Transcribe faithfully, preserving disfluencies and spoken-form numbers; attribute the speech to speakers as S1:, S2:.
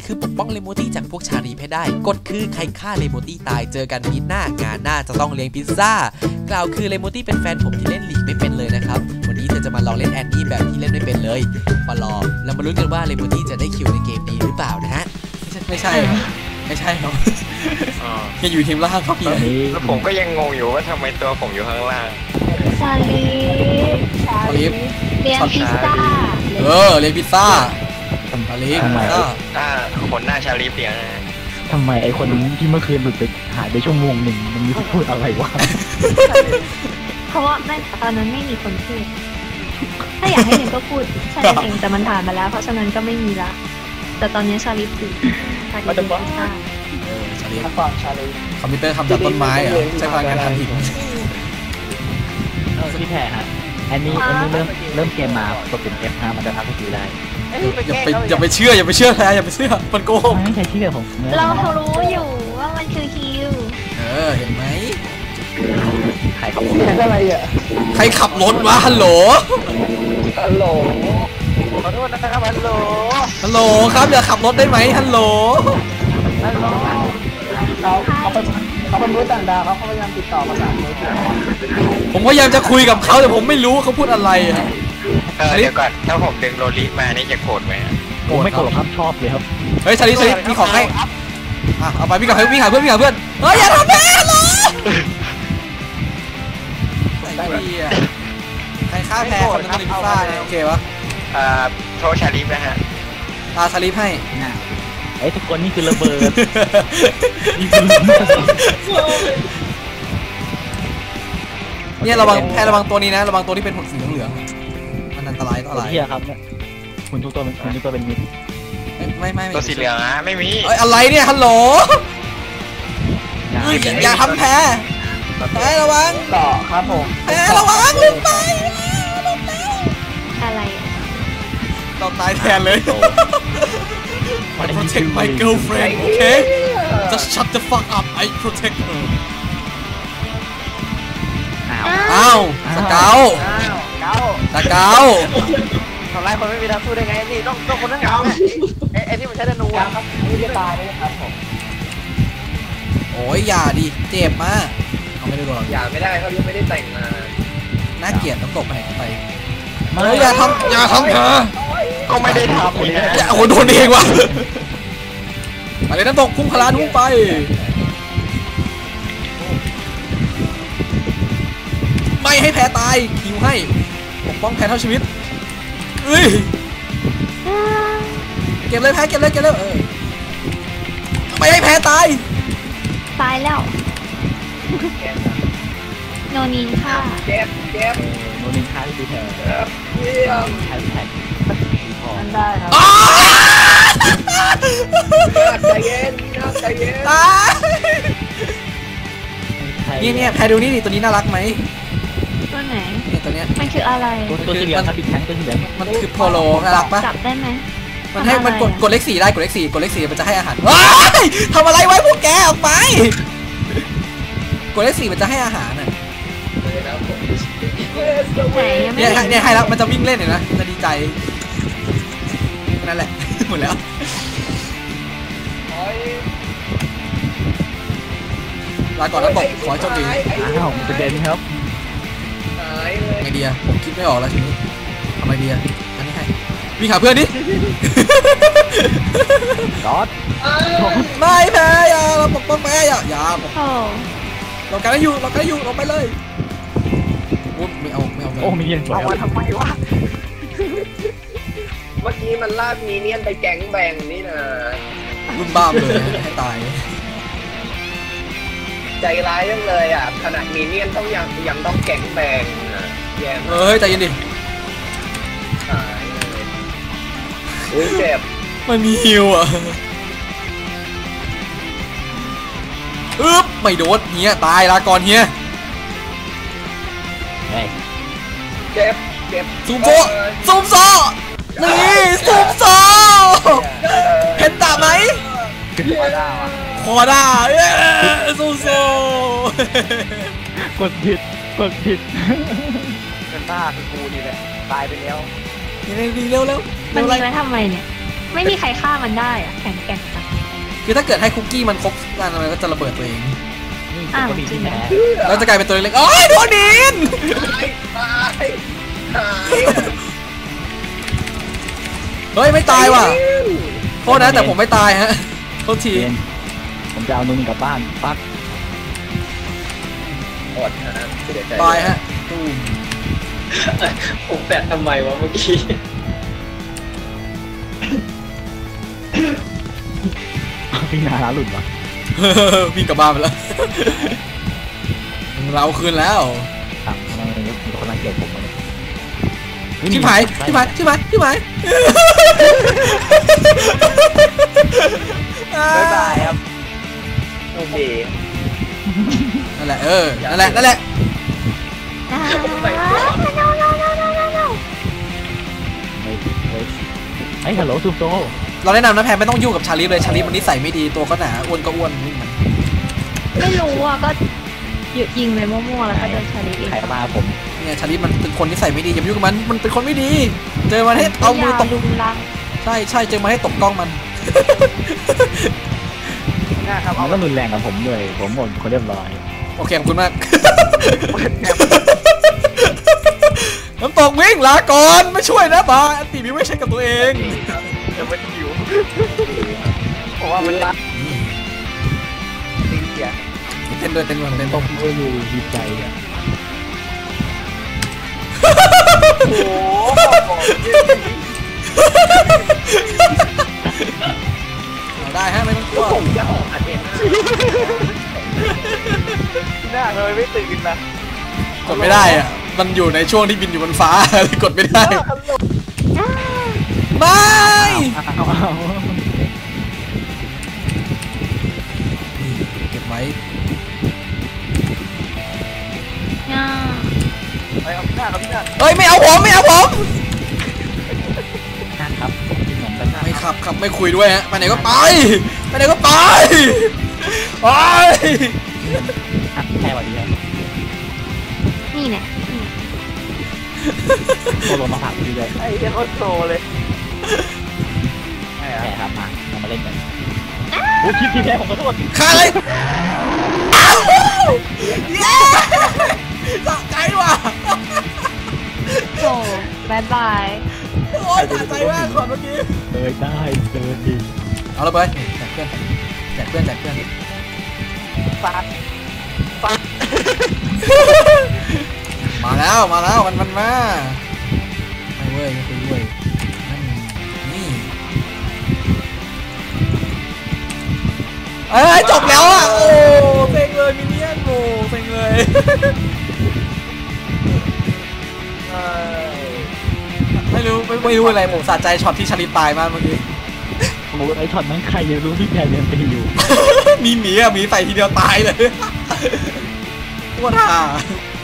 S1: คือปกป้องเลโมตี้จากพวกชาลีให้ได้กฎคือใครฆ่าเลโมตี้ตายเจอกันพีหน้างานหน้าจะต้องเลี้ยงพิซซ่ากล่าวคือเลโมตี้เป็นแฟนผมที่เล่นลีกไม่เป็นเลยนะครับวันนี้เธอจะมาลองเล่นแอนนี่แบบที่เล่นไม่เป็นเลยมาลองแล้วมาลุ้นกันว่าเลโมตี้จะได้คิวในเกมนี้หรือเปล่านะฮะไม่ใช่ไม่ใช่ครับยังอยู่ทีมล่างครับพี่
S2: แล้วผมก็ยังงงอยู่ว่าทำไมตัวผมอยู่ข้างล่าง
S3: ชาลีชาลีเลี้ยงพิซซ่า
S1: เออเลี้ยงพิซซ่าชาลีก็
S2: ถ้าคนหน้าชาลีเปลี่ยนนะ
S4: ทำไมไอคนที่เมื่อคืนหลุดไปหายไปชั่วโมงหนึ่งมันมีพูดอะไรวะ
S3: เพราะว่าไม่ตอนนั้นไม่มีคนพูดถ้าอยากให้เห็นก็พูดใช่เองแต่มันผ่านมาแล้วเพราะฉะนั้นก็ไม่มีละแต่ตอนนี้ชาลีตื่นชาลีพิซซ่า
S1: ชาลีคอมพิวเตอร์ทำจากต้นไม้เหรอใช้พลังงานทันหิน
S4: พี่แพ้ฮะอันนี้อันนี้เริ่มเริ่มเกมมากดปุ่ม เอฟ ห้ามันจะทักคิวได้
S1: อย่าไปอย่าไปเชื่ออย่าไปเชื่อแพ้อย่าไปเชื่อมันโกหก
S4: ไม่ใช่เชื่อผม
S3: เรารู้อยู่ว่ามันคือคิว
S1: เออเห็นไหม
S4: ใครขับรถอะไรอ่ะ
S1: ใครขับรถวะฮัลโหล
S2: ฮัลโหลขอโทษนะครับฮัลโหล
S1: ฮัลโหลครับอย่าขับรถได้ไหมฮัลโหล
S4: ฮัลโหลเขาเขาเป็นเขาเป็นมนุษย์ต่างดาวเขาพยายามติดต่อภาษา
S1: ผมพยายามจะคุยกับเขาแต่ผมไม่รู้เขาพูดอะไรอ่ะ
S2: เออเดี๋ยวก่อนถ้าผมดึงโรลิมานี่จะโกรธไหม
S4: ผมไม่โกรธครับชอบเลยครับ
S1: เฮ้ยชาลิชาลิมีของให้อ่ะเอาไปวิ่งกับเพื่อนวิ่งหาเพื่อนวิ่งหาเพื่อนเฮ้ยอย่าทำแพ้เลยไอ้เหี้ยใครฆ่าแพ้คนนั้นเป็นพิซซ่าเนี่ยโอเควะ
S2: อ่าโทษชาลิฟนะฮะ
S1: ตาชาลิฟให้
S4: ไอ้ทุกคนนี่คือระเบิด
S1: เนี่ยระวังแพ้ระวังตัวนี้นะระวังตัวที่เป็นหุ่นสีเหลืองมันอันตรายต่ออะไร
S4: เหี้ยครับเนี่ยหุ่นทุกตัวเป็นหุ่นทุกตัวเป็นมิด
S1: ไม่ไม่
S2: ตัวสีเหลืองนะไม่มี
S1: เอ้ยอะไรเนี่ยฮัลโหลอย่าทำแพ้แพ้ระวัง
S4: ต่อครับผม
S1: แพ้ระวังลืมไป
S3: อะไร
S1: เราตายแทนเลย I protect my girlfriend okay just shut the fuck up I protect her อ้าวสเกลสเกล
S2: ทำไรคนไม่มีทางสู้ได้ไงนี่ต้องต้องคนทั้งเงาไอ้ที่มันใช้ธนูครับ
S4: นี่จะตายเลยครับผม
S1: โอ้ยอย่าดิเจ็บมากเขาไม่ได้โดน
S2: อย่าไม่ได้เขายังไม่ได้แต่งมา
S1: น่าเกลียดต้องตกไปไปเฮ้ยอย่าทำอย่าทำเถอะ
S2: ก็ไม่ได้ทำเนี่ย
S1: อย่าโอ้โดนเองว่ะไปเลยน้ำตกพุ่งพลานุ่งไปไม่ให้แพ้ตายคิวให้ปกป้องแพ้เท่าชีวิตเอ้ยเก็บเลยแพ้เก็บเลยเก็บเลยเออไม่ให้แพ้ตาย
S3: ตายแล้วโนนินค่ะ
S2: เจ็บเจ็บ
S4: โนนินค่ะที่แพ้ใช้แพ้
S3: มันได้ครับ
S2: ใจเย็นใจเย็น
S1: นี่เนี่ยแพ้ดูนี่ดิตัวนี้น่ารักไหม
S3: ตัวไหน
S1: เนี่ยตัวเนี้ย
S3: มันคืออะไร
S4: ตัวสีเหลืองครับบิ๊กแทงตัวสีเหลือง
S1: มันคือโพโลน่ารักปะ
S3: จับได้ไหม
S1: มันให้มันกดกดเลขสี่ได้กดเลขสี่กดเลขสี่มันจะให้อาหารว้ายทำอะไรไว้พวกแกออกไปกดเลขสี่มันจะให้อาหารน่ะเนี่ยเนี่ยให้แล้วมันจะวิ่งเล่นเห็นไหมจะดีใจนั่นแหละหมดแล้วลาก่อนนะบอกขอโชคดี
S4: อ้าวประเด็นครับ
S1: ไอเดียผมคิดไม่ออกแล้วทีนี้ทำไอเดียอันนี้ให้วิ่งหาเพื่อนดิ
S4: รอด
S1: ไม่แพ้อย่าเราปกป้องแพ้อย่าอย่าปกเรากันได้อยู่เรากันได้อยู่เราไปเลยโอ้ไม่เอาไม่เอา
S4: โอ้มีเนียน
S2: เอามาทำไมวะเมื่อกี้มันลากมีเนียนไปแก๊งแบงนี่นะ
S1: รุ่นบ้าเลยให้ตาย
S2: ใจร้ายจังเลยอ่ะขนาดมีเนียนต้องยังยังต้องแก๊งแบงแย่
S1: เฮ้ยใจเย็นดิ
S2: ตายเลยอุ้ยเจ็บ
S1: มันมีฮิวอ่ะอึ๊บไม่โดนเฮียตายลาก่อนเฮีย
S2: เจ็บเจ็บ
S1: ซูมโซซูมโซนี่ซูมโซเห็นตาไหม
S2: คอด้า
S1: คอด้าเย้ซูมโซ
S4: กดผิดกดผิด
S2: เป็นตาคือกูนี่แหละตายไปแล้ว
S1: ยังไงดีเร็วเร็ว
S3: มันยิงไว้ทำไมเนี่ยไม่มีใครฆ่ามันได้อะแข็งแกร่งจัง
S1: คือถ้าเกิดให้คุกกี้มันครบกันมันก็จะระเบิดตัวเอง
S5: นี่
S3: อ้าว
S5: ก็มี
S3: จริ
S5: ที่
S3: งเหร
S5: แพ้
S3: อ
S1: แล้วจะกลายเป็นตัวเล็กๆโอ้ยโดนดิน
S2: ตายตาย
S1: เฮ้ยไม่ตายว่ะโทษนะแต่ผมไม่ตายฮะโทษที
S5: เรียนผมจะเอานุ่นกลับบ้านปัก
S2: อดนะเสียใจ
S1: ตายฮะตูม
S6: ผมแปะทำไมวะเมื่อกี้
S5: พี่นาหลุดวะ
S1: วิ่งกลับบ้านไปแล้ว เราคืนแล้ว
S5: ทำทำไมมีคนรังเกียจผมเลย
S1: ชิบหายชิบหายชิบหายชิบหาย
S2: บ๊ายบายครับโอเค
S1: นั่นแหละเออนั่นแหละนั่นแหละ
S3: อ่า
S5: เฮ้ยเฮ้ยไอ้ฮัลโหลซูโต
S1: เราแนะนำนะแพนไม่ต้องยุ่งกับชาลีฟเลยชาลีฟมันนิสัยไม่ดีตัวก็หนาอ้วนก็อ้วนวิ่งมัน
S3: ไม่รู้อ่ะก็ยิงไปมั่วๆแล้วก็โดนชาลีเอง
S5: ใครมาผม
S1: เนี่ยชาลีฟมันเป็นคนนิสัยไม่ดีอย่าไปยุ่งกับมันมันเป็นคนไม่ดี เจอมันให้เอามือตบ
S3: ลุงลัง
S1: ใช่ใช่เจอมาให้ตบกล้องมัน
S2: นะครับ
S5: มั
S2: เอา
S5: นก็รุนแรงกับผมด้วยผมหมดคนเรียบร้อย
S1: โอเคขอบคุณมาก น้ำตกวิ่งลาก่อนไม่ช่วยนะบาอันตีมิวไม่ใช่กับตัวเอง
S2: จะไม่หิวผมว่ามันรักตีเสีย
S1: เต้นด้วยเต้นด้วยเต้น
S5: ต
S1: ด้วย
S5: กด้วยอยู่ดีใจอ่ะ
S2: โอ้โห
S1: เอาได้ฮะไม่ต้องกลัว
S2: ผมจะออกอันเองหน้าทำไมไม่ตื่นนะ
S1: กดไม่ได้อ่ะมันอยู่ในช่วงที่บินอยู่บนฟ้า เลยกดไม่ได้ไม่
S5: เอาเอา
S1: เก็บไว้
S3: อ่า
S2: ไปเอาหน้าครับพี่หน้า
S1: เอ้ยไม่เอาผมไม่เอาผม
S5: ครับกินขนมกัน
S1: ไม่ขับขับไม่คุยด้วยฮะไปไหนก็ไปไปไหนก็ไปไป
S5: แค่วันนี้
S3: นี่แหละ
S5: โคลนมาผักพี่เลย
S2: ไอ้เหี้ยโคตรโตเลยไอ้
S5: แพ้
S2: อะ
S5: ครับมาเรามาเล่นกันโอ้คิดที่แพ้ผมขอโทษ
S1: ฆ่าเลยอ้าวเย้สะใจว่ะ
S3: โอ้บายบาย
S1: โอ้ยสะใจมากก่อนเมื่อกี้
S5: เลยได้เลยดี
S1: เอาละไปแจกเพื่อนแจกเพื่อนแจกเพื่อน
S2: ฟาดฟาด
S1: มาแล้วมาแล้วมันมันมาไม่เว้ยไม่คุยด้วยนั่นนี่เอ้ยจบแล้วอ่ะโอ้เซ็งเลยมินเนี่ยนโอ้เซ็งเลย
S2: เอ้ย
S1: ไม่รู้ไม่ไม่รู้อะไรผมสะใจช็อตที่ชาลิตตายมากเมื่อกี้
S5: โอ้ไอ้ช็อตนั้นใครจะรู้ที่แพ้ยังตีอยู่
S1: มีหมีอ่ะหมีใส่ทีเดียวตายเลยว่าท่า